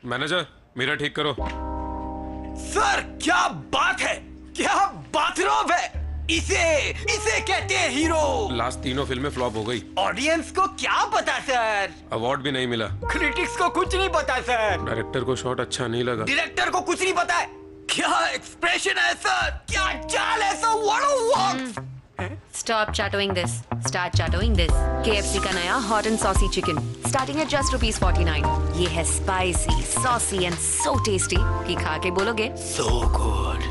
Manager मेरा ठीक करो। सर क्या बात है, क्या बाथरोब है। इसे इसे कहते हैं हीरो। लास्ट तीनों फिल्में फ्लॉप हो गई। ऑडियंस को क्या पता सर, अवार्ड भी नहीं मिला। क्रिटिक्स को कुछ नहीं पता सर, डायरेक्टर को शॉट अच्छा नहीं लगा। डायरेक्टर को कुछ नहीं पता है। क्या एक्सप्रेशन है सर, क्या चाल है sir, what a walk. Stop chatting this. Start chatting this. KFC का नया hot and saucy chicken starting at just ₹49. ये है spicy, saucy and so tasty कि खा के बोलोगे So good.